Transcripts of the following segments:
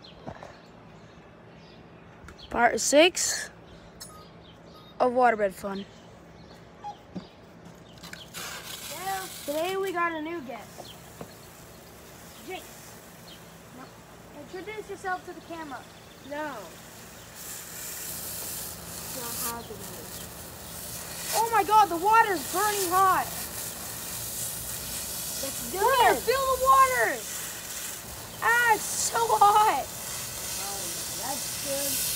Part 6 of Waterbed Fun. Well, today we got a new guest. Jinx. No. Introduce yourself to the camera. No. Oh my god, the water's burning hot. That's Come here, fill the water. Ah, it's so hot. That's good.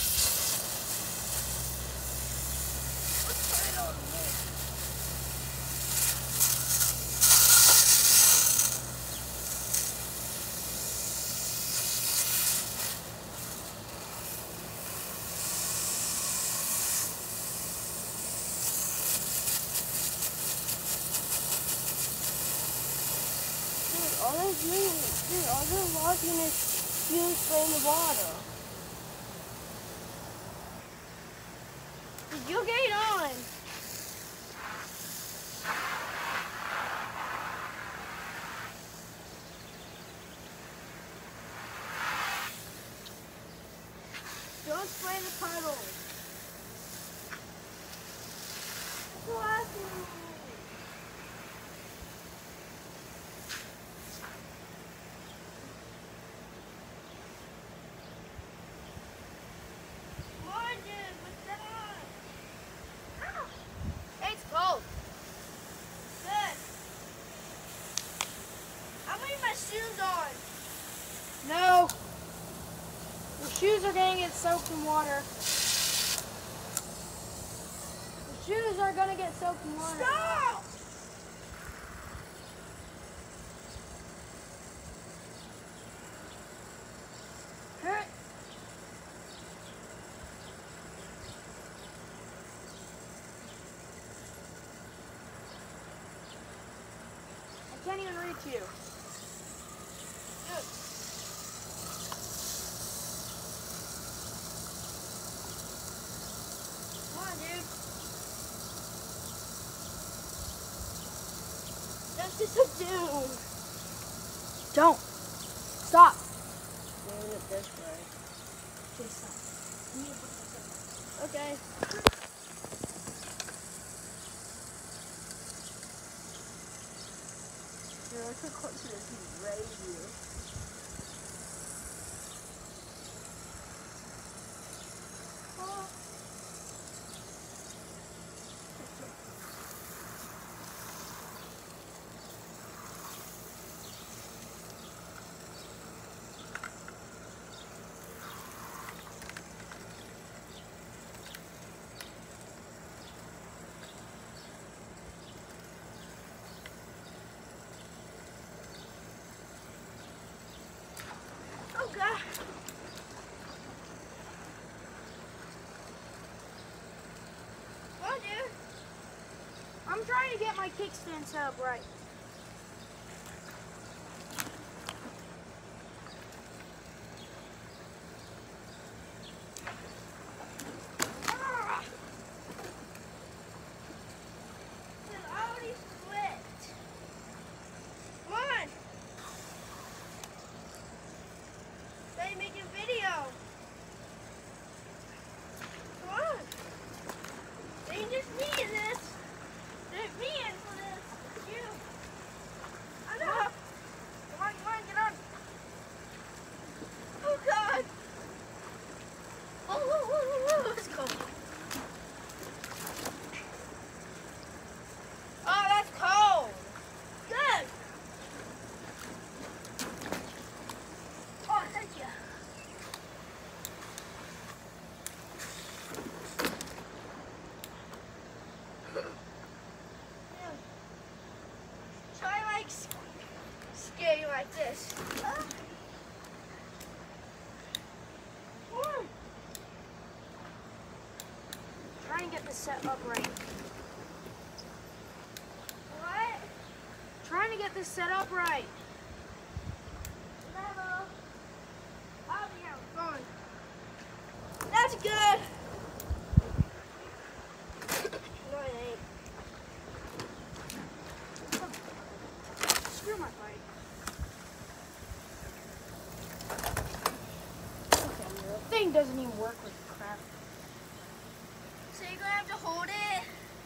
All they're watching is you spraying the water. Did you get on? Don't spray the puddles. It's cold. Good. I'm putting my shoes on. No. Your shoes are going to get soaked in water. Your shoes are going to get soaked in water. Stop! Hurt. I can't even reach you. Good. Come on, dude. That's just a dude. Don't. Stop. Maybe it this way. Okay, stop. You need to put this in. Okay. You're so close to this. He's right here. Oh, God. Come on, dude. I'm trying to get my kickstand set up right. It's already split. Come on. They making video. Come on. They just me in this. They're me in for this. It's you. I know. Come on, get on. Oh, God. Oh, let's go. Oh, that's cold. Good. Oh, thank you. Yeah. Try like skating like this. Try and get this set up right. What? Trying to get this set up right. Level. Oh, yeah, we're going. That's good. No, it ain't. Screw my bike. doesn't even work with crap. So you're gonna have to hold it.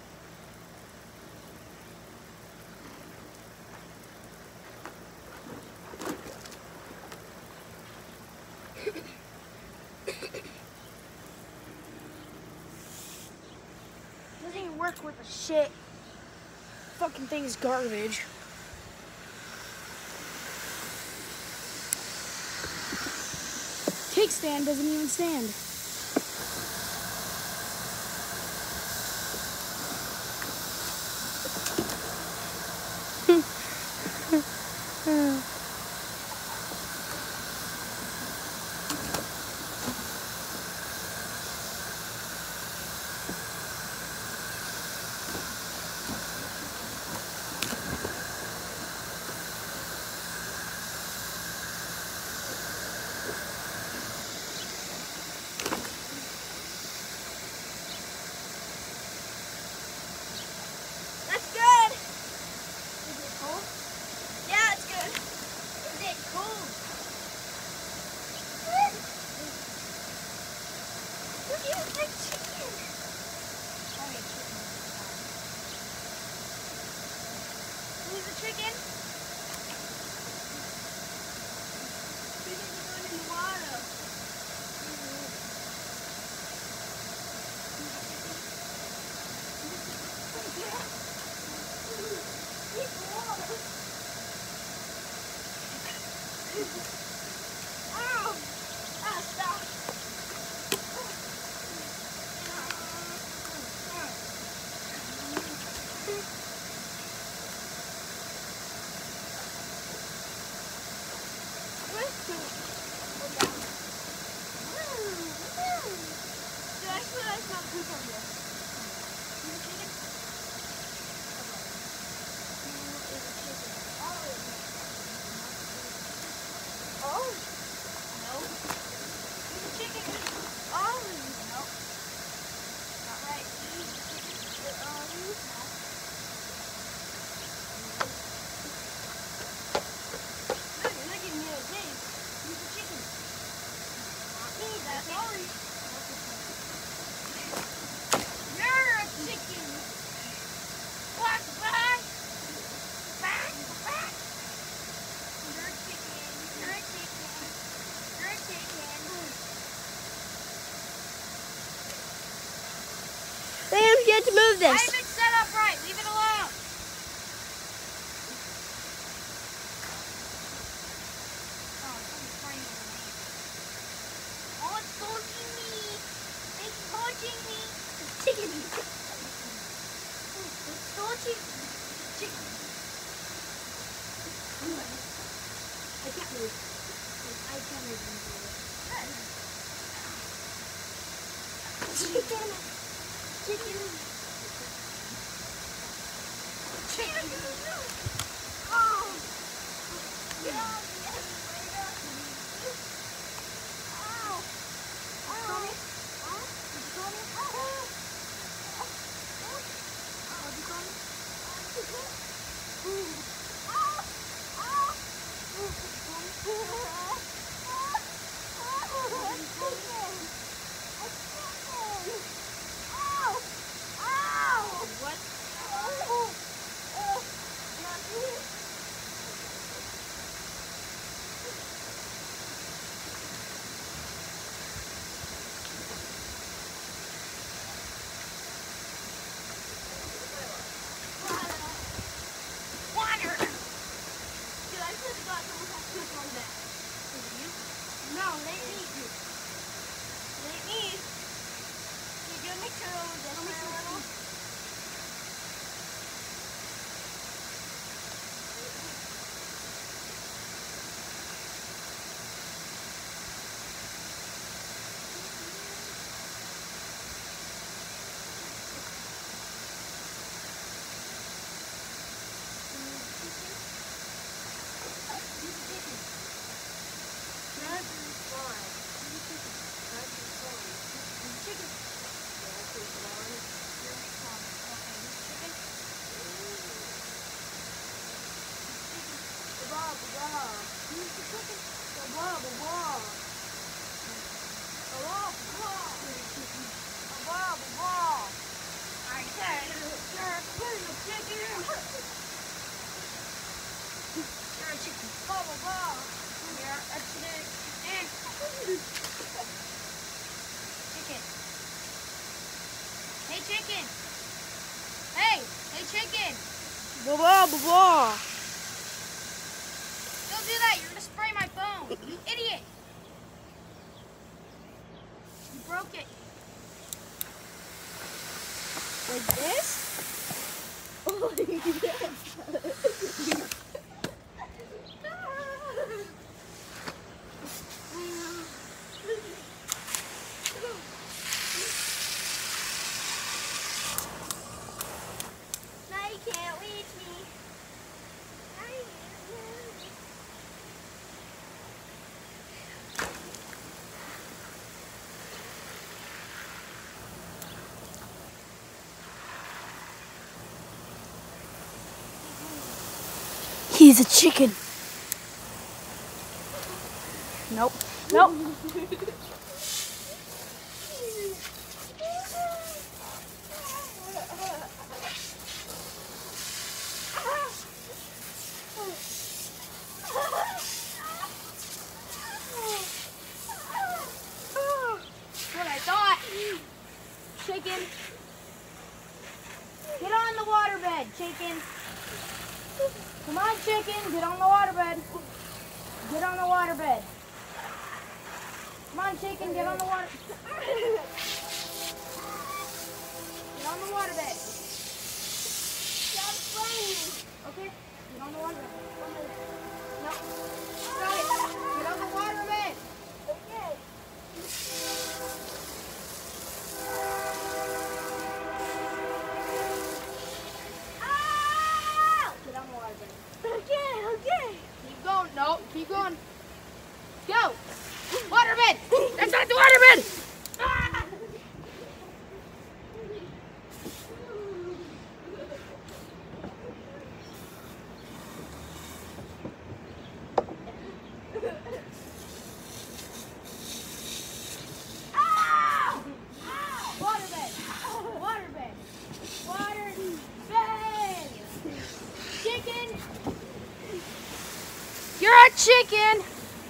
Doesn't even work with the shit. Fucking thing is garbage. Kickstand doesn't even stand. That's good. Is it cold? Yeah, it's good. Is it cold? Look at the chicken. Who's the chicken? Chicken's going in the water. Ow! Ah, stop. Dude, I swear I smell poop on this. Oh. No. Eat the chicken. Oh. No. Not right. Eat the chicken. No. Look, you're not giving me a taste. Eat the chicken. Not me, that's Ollie. You're a chicken. Back, back. Back, back. You're a chicken. You're a chicken. You're a chicken. Sam, you have to move I this. haven't set up right. Leave it alone. Oh, someone's playing with me. Oh, it's touching me. It's touching me. It's chicken. It's touching chicken. I can't move. I can't move. Chicken. Chicken. Chicken. Oh. Get off me. Wait up. Ow. Ow. Huh? Did you call me? Ow. Did you call me? Ow. Ow. What? Water. Dude, I should have got someone has poop on that. Is it you? No, let me. Let me. You give me two of this, my little. Hello? blah, blah, blah. Don't do that. You're gonna spray my phone. You idiot. You broke it. Like this? Oh, Now you can't reach me. He's a chicken. Nope. Nope. What I thought. Chicken. Get on the waterbed, chicken. Come on, chicken. Get on the waterbed. Get on the waterbed. Come on, chicken. Get on the water. Get on the waterbed. Stop playing. Okay? Get on the waterbed. No. Got it. Get on the waterbed. Okay. Ow! Get on the waterbed. Okay, okay. Keep going. No, keep going. Go. Waterbed. That's not the waterbed. Ah! Ow! Waterbed. Waterbed. Waterbed. Chicken. You're a chicken.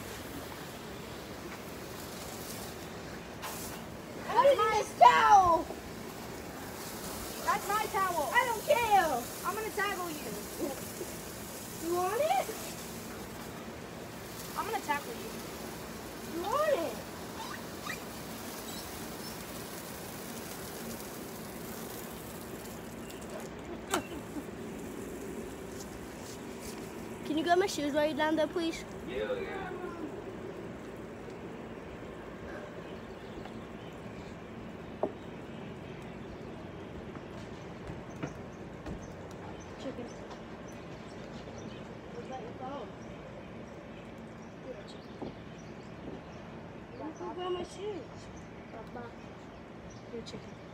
What is this towel? That's my towel. I don't care. I'm gonna tackle you. You want it? I'm gonna tackle you. You want it? Can you get my shoes while you're down there, please? Chicken. Was that your phone? Go grab my shoes. You're a chicken.